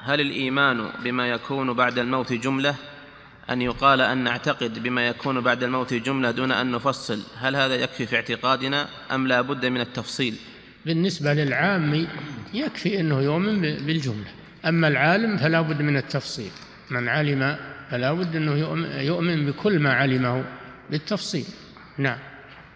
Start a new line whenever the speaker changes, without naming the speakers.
هل الإيمان بما يكون بعد الموت جملة؟ أن يقال أن نعتقد بما يكون بعد الموت جملة دون أن نفصل، هل هذا يكفي في اعتقادنا أم لا بد من التفصيل؟
بالنسبة للعام يكفي أنه يؤمن بالجملة، أما العالم فلا بد من التفصيل. من علم فلا بد أنه يؤمن بكل ما علمه بالتفصيل. نعم.